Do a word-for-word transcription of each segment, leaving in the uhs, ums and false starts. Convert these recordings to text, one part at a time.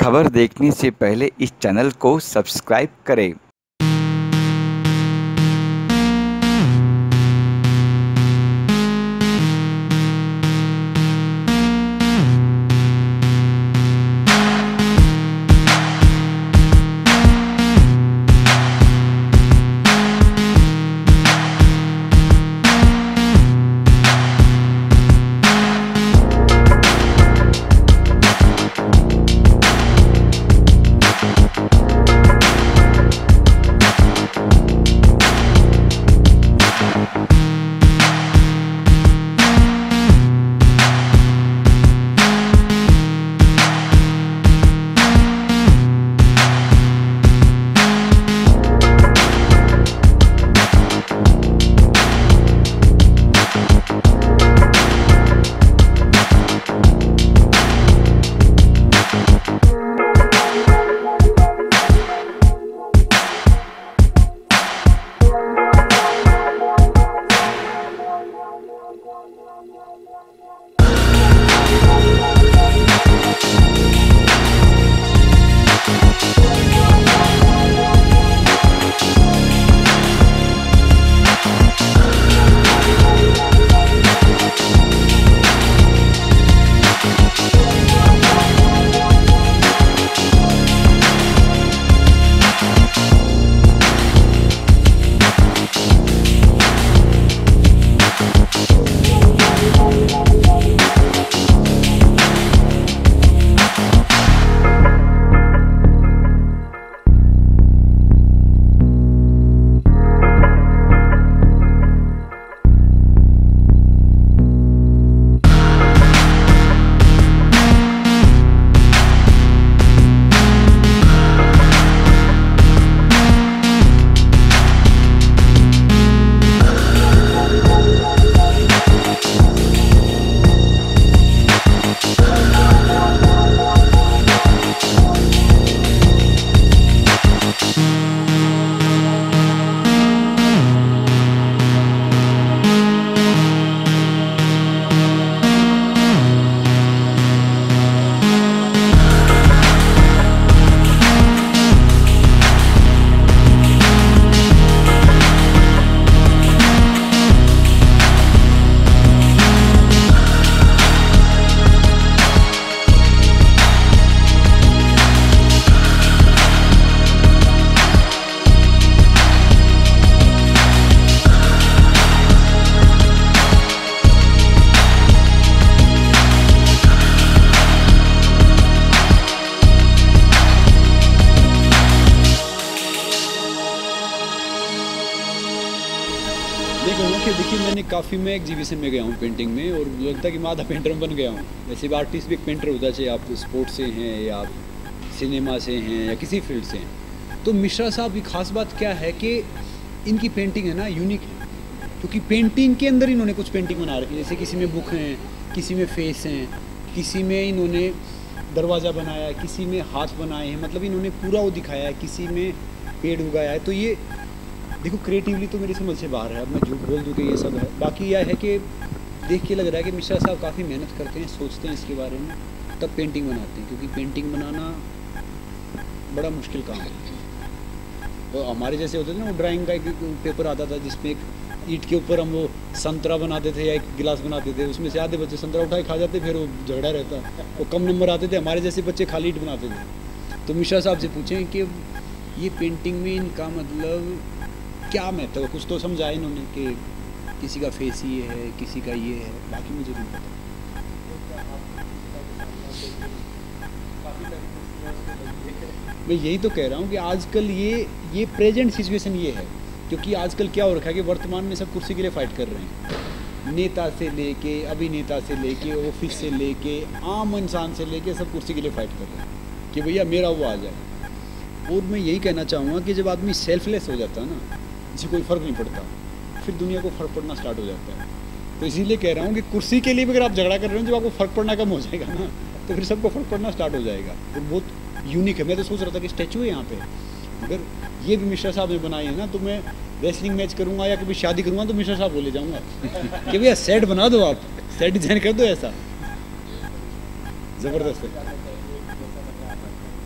खबर देखने से पहले इस चैनल को सब्सक्राइब करें। कि देखिए मैंने काफ़ी मैं एग्जीबिशन में गया हूँ पेंटिंग में, और लगता है कि मैं आधा पेंटर बन गया हूँ। वैसे भी आर्टिस्ट भी एक पेंटर होता है, चाहे आप स्पोर्ट्स से हैं या आप सिनेमा से हैं या किसी फील्ड से हैं। तो मिश्रा साहब की खास बात क्या है कि इनकी पेंटिंग है ना यूनिक है, क्योंकि पेंटिंग के अंदर इन्होंने कुछ पेंटिंग बना रखी है। जैसे किसी में बुक हैं, किसी में फेस हैं, किसी में इन्होंने दरवाज़ा बनाया है, किसी में हाथ बनाए हैं, मतलब इन्होंने पूरा वो दिखाया है, किसी में पेड़ उगाया है। तो ये देखो क्रिएटिवली तो मेरी समझ से बाहर है, अब मैं झूठ बोल दूँ कि ये सब है। बाकी यह है कि देख के लग रहा है कि मिश्रा साहब काफ़ी मेहनत करते हैं, सोचते हैं इसके बारे में, तब पेंटिंग बनाते हैं, क्योंकि पेंटिंग बनाना बड़ा मुश्किल काम है। तो हमारे जैसे होते थे ना, वो ड्राइंग का एक पेपर आता था जिसमें एक ईंट के ऊपर हम वो संतरा बनाते थे या एक गिलास बनाते थे, उसमें से आधे बच्चे संतरा उठाए खा जाते, फिर वो झगड़ा रहता, वो कम नंबर आते थे। हमारे जैसे बच्चे खाली ईंट बनाते थे। तो मिश्रा साहब से पूछें कि ये पेंटिंग में इनका मतलब क्या महत्व है, कुछ तो समझाया इन्होंने कि किसी का फेस ये है, किसी का ये है, बाकी मुझे नहीं पता। मैं यही तो कह रहा हूँ कि आजकल ये ये प्रेजेंट सिचुएशन ये है, क्योंकि आजकल क्या हो रखा है कि वर्तमान में सब कुर्सी के लिए फाइट कर रहे हैं। नेता से लेके, अभिनेता से लेके, ऑफिस से लेके, आम इंसान से लेके सब कुर्सी के लिए फाइट कर रहे हैं कि भैया मेरा वो आ जाए। और मैं यही कहना चाहूँगा कि जब आदमी सेल्फलेस हो जाता है ना, जिसे कोई फ़र्क नहीं पड़ता, फिर दुनिया को फ़र्क पड़ना स्टार्ट हो जाता है। तो इसीलिए कह रहा हूँ कि कुर्सी के लिए भी अगर आप झगड़ा कर रहे हो, जब आपको फ़र्क पड़ना कम हो जाएगा ना, तो फिर सबको फ़र्क पड़ना स्टार्ट हो जाएगा। और बहुत यूनिक है। मैं तो सोच रहा था कि स्टैचू है यहाँ पे, अगर ये भी मिश्रा साहब ने बनाई है ना, तो मैं रेसलिंग मैच करूँगा या कभी शादी करूँगा तो मिश्रा साहब बोले जाऊँगा कि भैया सेट बना दो, आप सेट डिज़ाइन कर दो, ऐसा ज़बरदस्त है।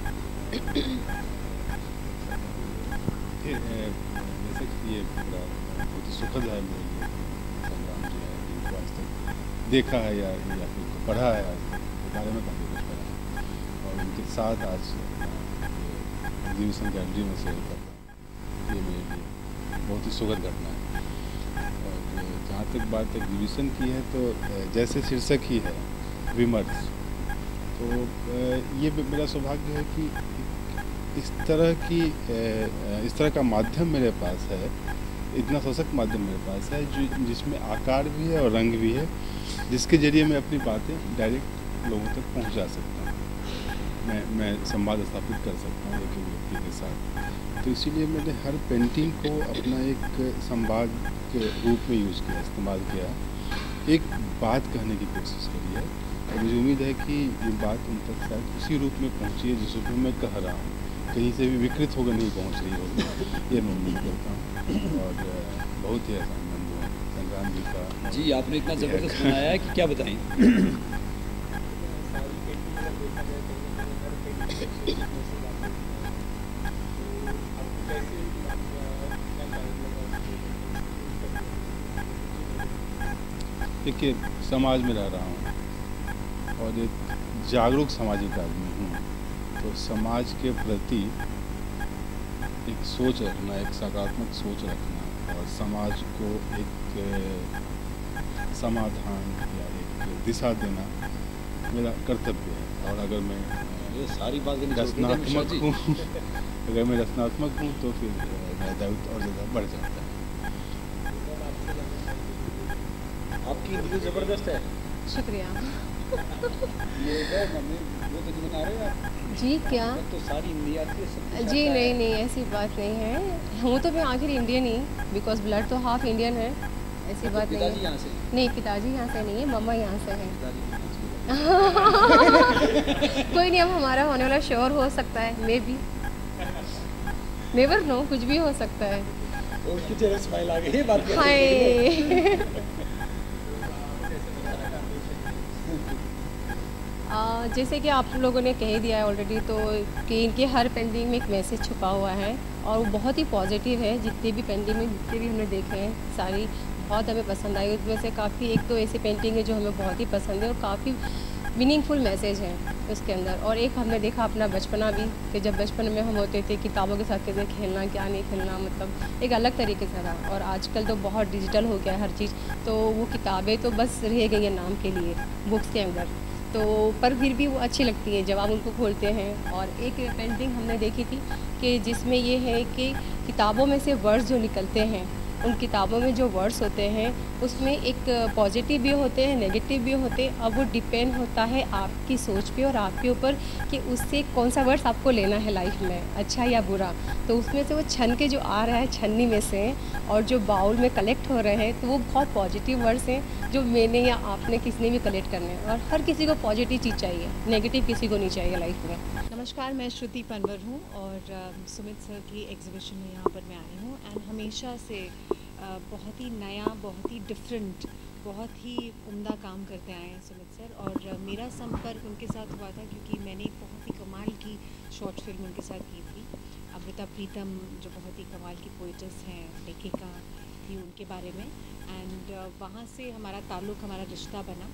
ये पूरा बहुत ही सुखद है मेरे लिए। संग्राम जी है जिनको आज तक देखा है या या फिर उनको पढ़ा है, आज तक के बारे में काफ़ी कुछ पढ़ा है, और उनके साथ आज एग्जीबिशन गैलरी में शेयर करना ये मेरे लिए बहुत ही सुखद घटना है। और जहाँ तक बात एग्जीबिशन की है तो जैसे शीर्षक ही है विमर्श, तो ये मेरा सौभाग्य है कि इस तरह की इस तरह का माध्यम मेरे पास है, इतना सशक्त माध्यम मेरे पास है जो जिसमें आकार भी है और रंग भी है, जिसके ज़रिए मैं अपनी बातें डायरेक्ट लोगों तक पहुंचा सकता हूं, मैं मैं संवाद स्थापित कर सकता हूं एक व्यक्ति के साथ। तो इसीलिए मैंने हर पेंटिंग को अपना एक संवाद के रूप में यूज़ किया, इस्तेमाल किया, एक बात कहने की कोशिश करी है, और मुझे उम्मीद है कि ये बात उन तक शायद उसी रूप में पहुँची है जिस रूप में मैं कह रहा हूँ, कहीं से भी विकृत होकर नहीं पहुँच रही होगी, ये मैं उम्मीद करता हूँ। और बहुत ही आसान बंधु है संग्राम जी का। जी आपने इतना ज़बरदस्त बनाया है कि क्या बताएं। देखिए, समाज में रह रहा हूँ और एक जागरूक सामाजिक आदमी हूँ, तो समाज के प्रति एक सोच रखना, एक सकारात्मक सोच रखना और समाज को एक समाधान या एक दिशा देना मेरा कर्तव्य है। और अगर मैं ये सारी बात रचनात्मक हूँ अगर मैं रचनात्मक हूँ तो फिर मेरा दायित्व और ज़्यादा बढ़ जाता है। आपकी हिंदी ज़बरदस्त है। शुक्रिया। ये है मम्मी वो तो बना रहे हैं आप? जी क्या? तो सारी हिंदी आती है सब? जी नहीं नहीं ऐसी बात नहीं है, हूँ तो मैं आखिर इंडियन ही, बिकॉज ब्लड तो हाफ इंडियन है, ऐसी बात नहीं है। यहाँ से? नहीं, पिताजी यहाँ से नहीं है, मम्मा यहाँ से है। कोई नहीं, अब हमारा होने वाला श्योर हो सकता है, मे बी, नेवर नो, कुछ भी हो सकता है। उसकी चेहरे स्माइल आ गई बात करते हाय। आ, जैसे कि आप लोगों ने कह दिया है ऑलरेडी, तो कि इनके हर पेंटिंग में एक मैसेज छुपा हुआ है और वो बहुत ही पॉजिटिव है। जितनी भी पेंटिंग में जितने भी हमने देखे हैं सारी बहुत हमें पसंद आई। उसमें से काफ़ी एक तो ऐसी पेंटिंग है जो हमें बहुत ही पसंद है और काफ़ी मीनिंगफुल मैसेज है उसके अंदर। और एक हमने देखा अपना बचपना भी, कि जब बचपन में हम होते थे किताबों के साथ कैसे खेलना, क्या नहीं खेलना, मतलब एक अलग तरीके से था। और आजकल तो बहुत डिजिटल हो गया है हर चीज़, तो वो किताबें तो बस रह गई हैं नाम के लिए बुक्स के अंदर, तो पर फिर भी वो अच्छी लगती है जब आप उनको खोलते हैं। और एक पेंटिंग हमने देखी थी कि जिसमें ये है कि किताबों में से वर्ड्स जो निकलते हैं, उन किताबों में जो वर्ड्स होते हैं उसमें एक पॉजिटिव भी होते हैं, नेगेटिव भी होते हैं। अब वो डिपेंड होता है आपकी सोच पे और आपके ऊपर कि उससे कौन सा वर्ड्स आपको लेना है लाइफ में, अच्छा या बुरा। तो उसमें से वो छन के जो आ रहा है छन्नी में से और जो बाउल में कलेक्ट हो रहे हैं, तो वो बहुत पॉजिटिव वर्ड्स हैं जो मैंने या आपने किसी ने भी कलेक्ट करने हैं। और हर किसी को पॉजिटिव चीज़ चाहिए, नेगेटिव किसी को नहीं चाहिए लाइफ में। नमस्कार, मैं श्रुति पनवर हूँ और सुमित सर की एग्जीबिशन में यहाँ पर मैं आई हूँ। एंड हमेशा से uh, बहुत ही नया, बहुत ही डिफरेंट, बहुत ही उम्दा काम करते आए हैं सुमित सर। और uh, मेरा संपर्क उनके साथ हुआ था क्योंकि मैंने एक बहुत ही कमाल की शॉर्ट फिल्म उनके साथ की थी, अमृता प्रीतम जो बहुत ही कमाल की पोइटस हैं, लेखिका थी, उनके बारे में। एंड uh, वहाँ से हमारा ताल्लुक़, हमारा रिश्ता बना।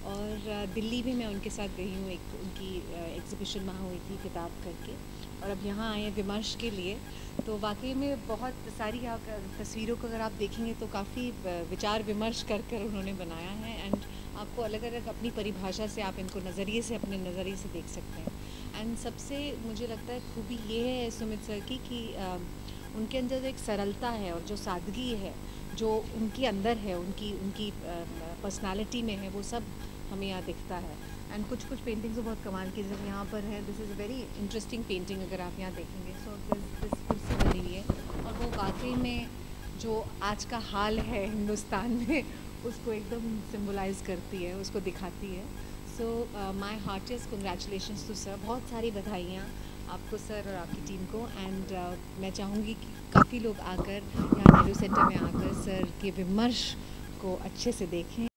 और दिल्ली भी मैं उनके साथ गई हूँ, एक उनकी एग्ज़िबिशन वहाँ हुई थी किताब करके, और अब यहाँ आए हैं विमर्श के लिए। तो वाकई में बहुत सारी आप तस्वीरों को अगर आप देखेंगे तो काफ़ी विचार विमर्श कर कर उन्होंने बनाया है। एंड आपको अलग अलग अपनी परिभाषा से आप इनको नज़रिए से, अपने नज़रिए से देख सकते हैं। एंड सबसे मुझे लगता है खूबी ये है सुमित सर की कि आ, उनके अंदर एक सरलता है और जो सादगी है जो उनके अंदर है, उनकी उनकी पर्सनालिटी में है, वो सब हमें यहाँ दिखता है। एंड कुछ कुछ पेंटिंग्स तो बहुत कमाल की, जैसे यहाँ पर है, this is a very interesting painting अगर आप यहाँ देखेंगे। सो दिस दिस कुर्सी बनी हुई है और वो वाकई में जो आज का हाल है हिंदुस्तान में उसको एकदम सिम्बलाइज़ करती है, उसको दिखाती है। So my heartiest congratulations to sir, बहुत सारी बधाइयाँ आपको सर और आपकी टीम को। एंड uh, मैं चाहूँगी कि काफ़ी लोग आकर यहाँ नेहरू सेंटर में आकर सर के विमर्श को अच्छे से देखें।